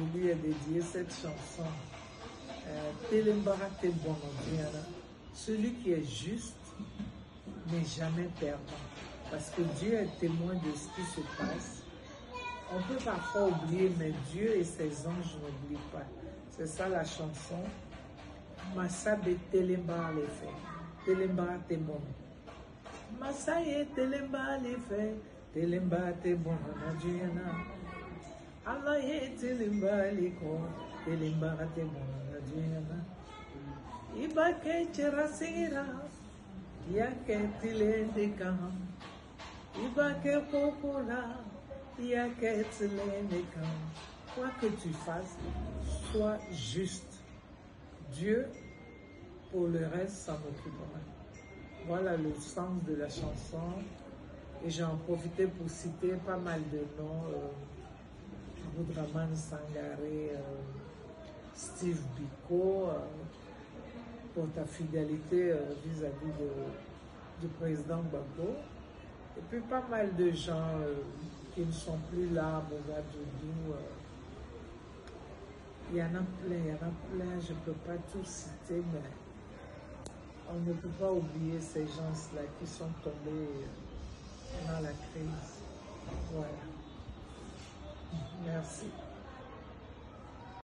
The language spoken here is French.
lui ai dédié cette chanson. Telembara te bonodiana. Celui qui est juste n'est jamais perdant. Parce que Dieu est témoin de ce qui se passe. On peut parfois oublier, mais Dieu et ses anges n'oublient pas. C'est ça la chanson. Masabe telembara les faits. Telembara te bon. Masaye telembara les faits. Telembara te bon. Alaye telembara les corps. Telembara te bon. Ibake cherasira. Yake tilende kam. Ibake popola. Yake tilende kam. Quoi que tu fasses, sois juste. Dieu, pour le reste, s'en occupera. Voilà le sens de la chanson. Et j'en profité pour citer pas mal de noms. Aboudraman Sangaré, Steve Biko, pour ta fidélité vis-à-vis du président Gbagbo. Et puis pas mal de gens qui ne sont plus là, Mogadou. Il y en a plein, je ne peux pas tout citer, mais on ne peut pas oublier ces gens-là qui sont tombés dans la crise. Voilà. Merci.